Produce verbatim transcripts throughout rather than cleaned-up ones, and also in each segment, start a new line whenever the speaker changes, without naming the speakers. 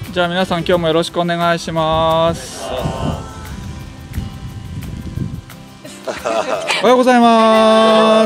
じゃあ皆さん今日もよろしくお願いします。おはようございます。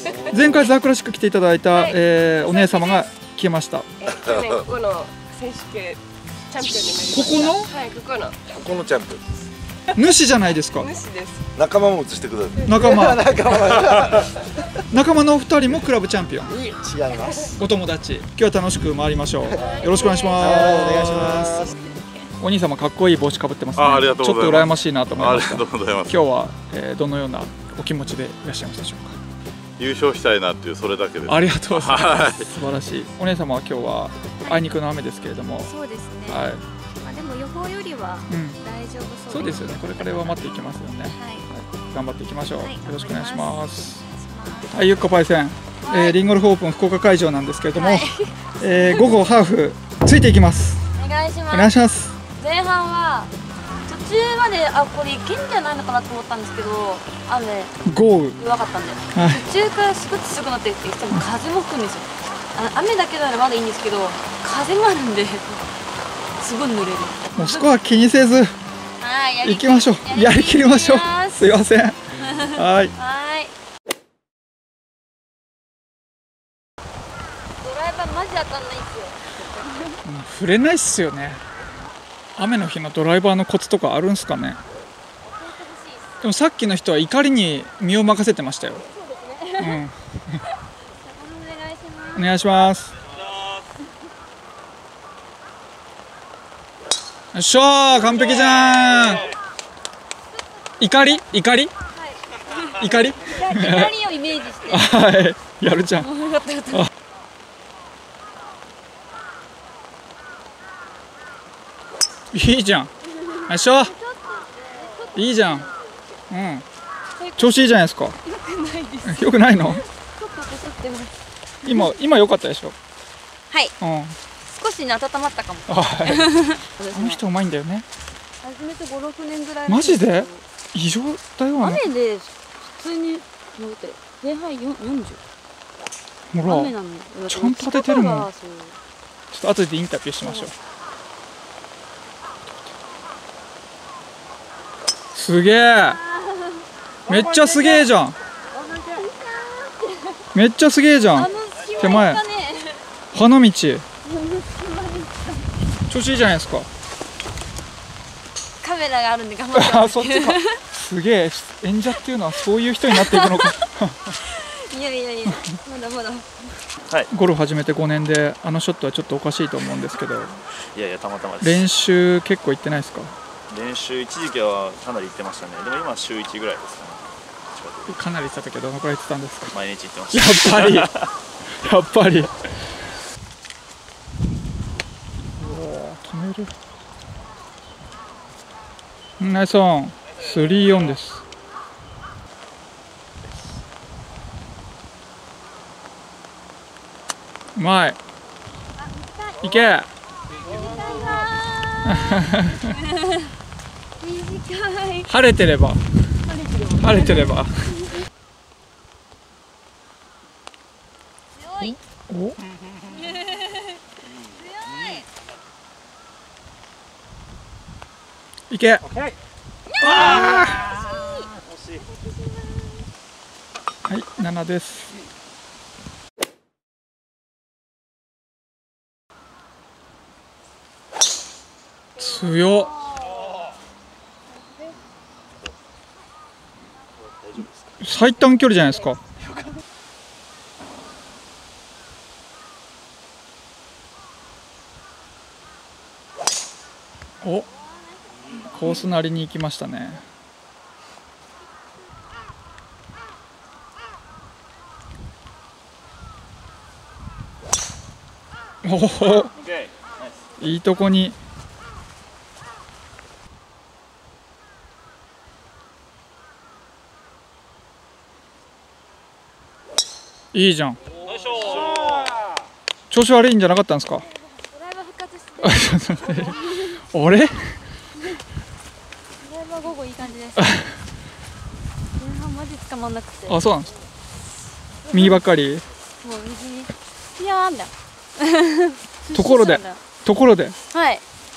前回ザークラシック来ていただいた、はい、えー、お姉様が来ました。
えー、去年ここの選手権チャンピオンになりました。
ここの？
はい、ここの。
ここのチャンピオンです。
主じゃないですか。
主です。
仲間も映してください。
仲間。
仲間。
仲間のお二人もクラブチャンピオン。
違います。
お友達。今日は楽しく回りましょう。よろしくお願いします。
お願いします。
お兄様かっこいい帽子かぶってますね。
あ、ありがとうございます。
ちょっと羨ましいなと思いました。
ありがとうございます。
今日は、えー、どのようなお気持ちでいらっしゃいましたでしょうか。
優勝したいなっていうそれだけです。
ありがとうございます。素晴らしい。お姉様は今日はあいにくの雨ですけれども。
そうですね。
はい。
まあでも予報よりは大丈夫そうです。
そうですよね。これから弱まっていきますよね。はい。頑張っていきましょう。よろしくお願いします。はい、ゆっこパイセン、えー、リンゴルフオープン福岡会場なんですけれども、えー、午後ハーフついていきます。
お願いします。
お願いします。
前半は途中まであこれいけんじゃないのかなと思ったんですけど、雨
豪雨
弱かったんで、はい、途中からすごく強くなってきて風も吹くんですよ。あの雨だけならまだいいんですけど風もあるんですごい濡れる。
もうスコア気にせず行きましょう。やりきりましょう。すいません。はい。はい。
ドライバーマジ当たんないっすよ。
触れないっすよね。雨の日のドライバーのコツとかあるんすかね。でもさっきの人は怒りに身を任せてましたよ。
そうですね。
うん。お願いします。よっしゃー、完璧じゃん。怒り怒り、はい、怒り怒
りをイメージして
はい、やるじゃん。いいじゃん。よっしゃ、いいじゃん。うん、調子いいじゃないですか。
よくないです。
よくないの？
ちょっとこすってます。
今、今良かったでしょ。
はい、
うん、
少しね、温まったかも。
はい。あの人うまいんだよね。
始めてご、ろくねんぐらい。
マジで？異常だよね。
雨で普通に前半よんじゅう。
ほら、
雨なの
ちゃんと当ててるもん。ちょっと後でインタビューしましょう。すげえ。めっちゃすげえじゃん。めっちゃすげえじゃん。手前。花道。調子いいじゃないですか。
カメラがあるんで頑張って。
あ、そっちか。すげえ。演者っていうのはそういう人になっていくのか。
いやいやいや、まだまだ。
はい。
ゴルフ始めてごねんであのショットはちょっとおかしいと思うんですけど。
いやいや、たまたまです。
練習結構行ってないですか？
練習一時期はかなり行ってましたね。でも今週いちぐらいですかね。
かなり行った時はどのくらい行ってたんですか？
毎日行ってました。
やっぱり。やっぱり。止める。ナイスオン。スリーオンです。うまい。いけ。晴れてれば。晴れてれば。
強い。
お。
強い。
いけ。ああ。はい、ななです。強っ。最短距離じゃないですか。お、コースなりに行きましたね。おお、いいとこに。いいじゃん。調子悪いんじゃなかったんですか？
ドライバー復活して。
あれ？
ドライバー午後いい感じです。前半マジ捕まんなくて。
あ、そうなんですか。右ばっかり。
もう右にピヤーンだ。
ところで、ところで。
はい。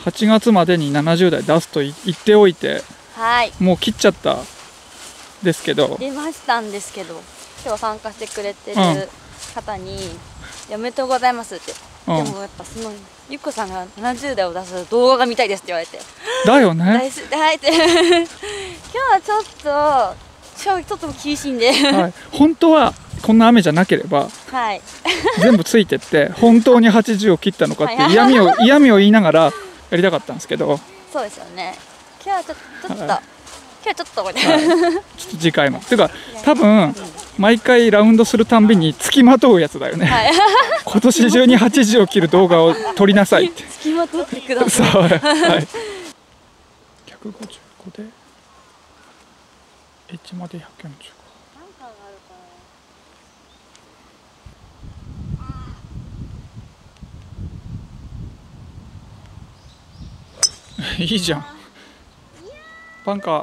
はちがつまでにななじゅうだい出すと言っておいて、
はい、
もう切っちゃったですけど、
出ましたんですけど、今日参加してくれてる方に「おめでとうございます」って、
うん、
でもやっぱそのゆっこさんがななじゅうだいを出す動画が見たいですって言われて、
だよね、
大好きはいって今日はちょっとちょちょっと厳しいんで、
はい、本当はこんな雨じゃなければ、
はい、
全部ついてって本当にはちじゅうを切ったのかって嫌味を嫌味を言いながらやりたかったんですけど、
そうですよね。今日はちょちょっと、はい、今日はちょっと、はい、ちょっと
次回もっていうか多分毎回ラウンドするたんびにつきまとうやつだよね、はい、今年中にはちじゅうを切る動画を撮りなさいって
つきまとってください。
そう、はい、ひゃくごじゅうごで H までひゃくよんじゅうご。いいじゃん。バンカー。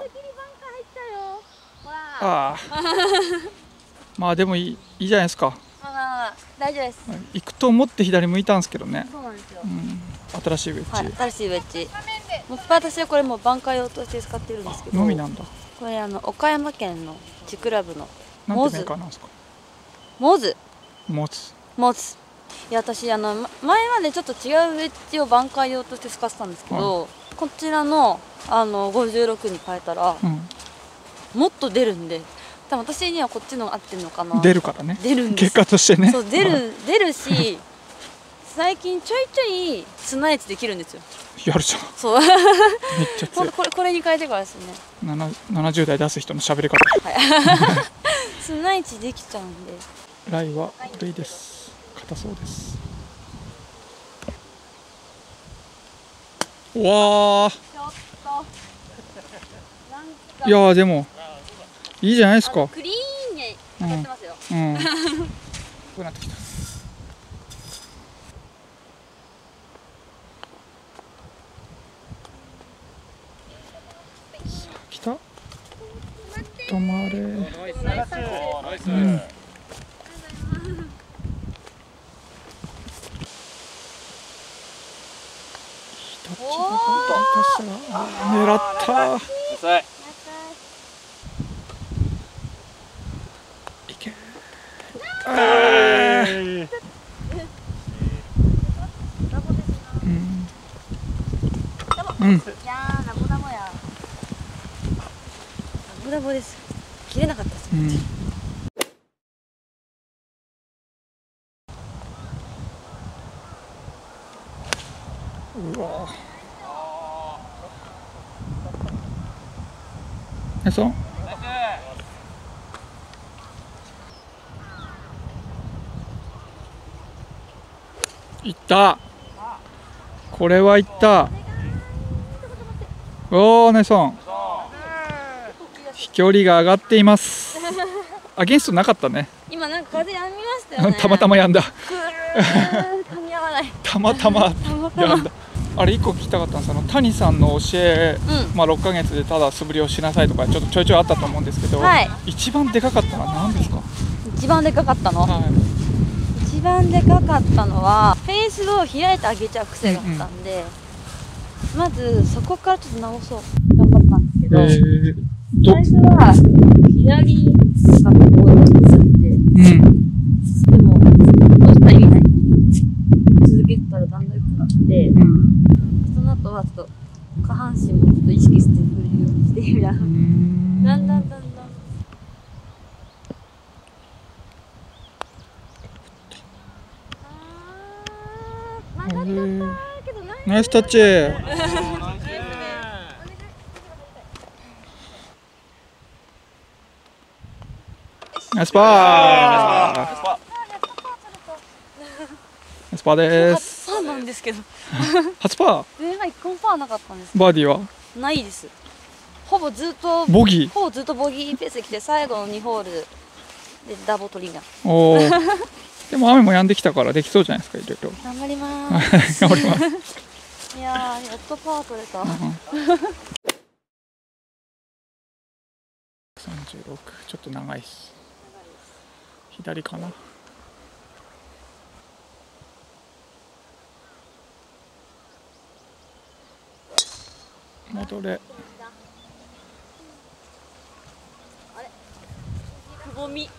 ああ。まあでもいい、いいじゃないですか。
まあまあ大丈夫です。
行くと思って左向いたんですけどね。
そうなんですよ。
うん、新しいウェッジ。
はい、新しいウェッジ。もう私はこれもうバンカー用として使ってるんですけど。
のみなんだ。
これあの岡山県の地クラブの
モズ。なんてメーカーなんですか。
モズ。
モズ。
モズ。いや私あの前までちょっと違うウェッジをバンカー用として使ってたんですけど、はい、こちらのあのごじゅうろくに変えたら、うん、もっと出るんで、多分私にはこっちの合ってるのかな。
出るからね。
出るんです。
結果としてね。
そう出る出るし、最近ちょいちょい砂エッジできるんですよ。
やるじゃん。
そう。めっ
ちゃ強い。
これこれに変えてからですね。
ななじゅうだい出す人の喋り方。
はい。砂エッジできちゃうんで。
ライは古いです。硬そうです。わあ。いやーでもいいじゃないですか。
クリーンに当たってますよ。
うん。うん、こうなってきた。来た。止まれ。うん。狙った。いけ。あー。うん。うん。いやー、ラボラボや。ラ
ボラボです。切れなかったです。
うん。うわ。え、そう。いった。これはいった。おお、ネソン。飛距離が上がっています。アゲンストなかったね。
今なんか風やみましたよね。
たまたまやんだ。
噛み合わない。
たまたまやんだ。あれ一個聞きたかったんです。あの谷さんの教え、うん、まあろっかげつでただ素振りをしなさいとかちょっとちょいちょいあったと思うんですけど、はい、一番でかかったのは何ですか？
一番でかかったの？はい、一番でかかったのはフェースを開いてあげちゃう癖があったんで、うんうん、まずそこからちょっと直そう頑張ったんですけど、えー、最初は左がこう落ちちゃって、うん、でもどうしたら意味ない続けてたらだんだん良くなって、うん、その後はちょっと下半身もちょっと意識して振るようにしてみたいな、だんだんだんだんあー曲がっちゃったけど
ナイスタッチ。ナイスパー。ナイスパーです。
初パーなんですけど。
初パー。
上が一個もパーなかったんです。
バーディーは？
ないです。ほぼずっと
ボギー。
ほぼずっとボギーペースで来て最後のにホールでダボ取りな。おお。
でも雨も止んできたからできそうじゃないですかいろいろ。
頑張ります。
頑張ります。
いやーやっとパー取れた。
さんじゅうろくちょっと長いです。左かな。 戻れ。
くぼみ。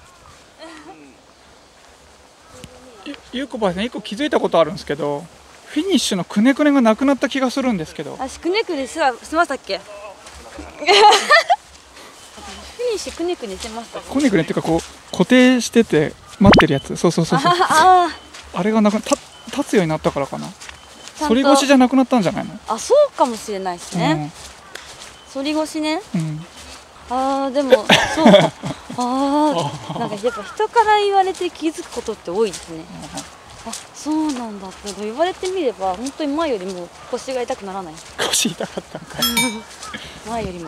ゆゆうこばさん、一個気づいたことあるんですけど、フィニッシュのくねくねがなくなった気がするんですけど。
あ、くねくねしましたっけ？フィニッシュくねくねしました。
くねくねっていうか、こう固定してて待ってるやつ。そうそうそうそう。あ, あれがなくた立つようになったからかな。反り腰じゃなくなったんじゃないの？
あ、そうかもしれないですね。反り腰ね。うん、ああ、でもそうか。ああ、なんかやっぱ人から言われて気づくことって多いですね。あ、そうなんだって言われてみれば本当に前よりも腰が痛くならない。
腰痛かったんかい。
前よりも。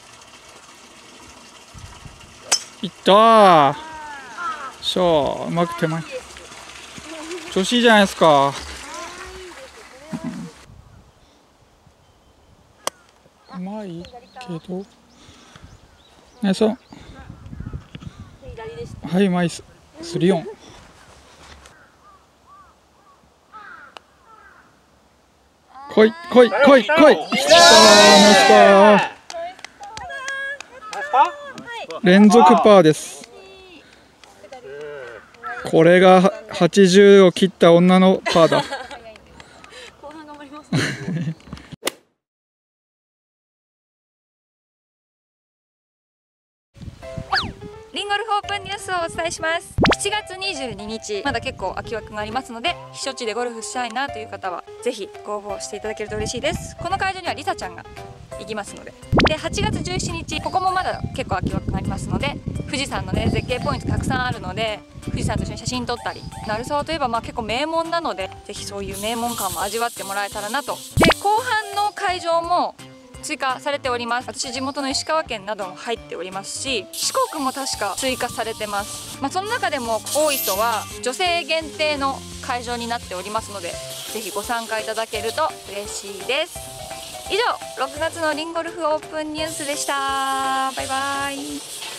いったー。しょー、うまく手前。調子いいじゃないですか。うまいけど。ね、そう。はい、うまいっす。スリーオン。来い、来い、来い、来い。きたー、ナイスパー。連続パーです。これがはちじゅうを切った女のパーだ。
後半頑張ります。
リンゴルフオープンニュースをお伝えします。しちがつにじゅうににち、まだ結構空き枠がありますので、避暑地でゴルフしたいなという方はぜひご応募していただけると嬉しいです。この会場にはリサちゃんが行きますので。で、はちがつじゅうしちにち、ここもまだ結構空き枠がありますので、富士山のね絶景ポイントたくさんあるので、富士山と一緒に写真撮ったり、鳴沢といえばまあ結構名門なので、ぜひそういう名門感も味わってもらえたらなと。で、後半の会場も追加されております。私地元の石川県なども入っておりますし、四国も確か追加されてます。まあ、その中でも多い人は女性限定の会場になっておりますので、ぜひご参加いただけると嬉しいです。以上、ろくがつのリンゴルフオープンニュースでした。バイバイ。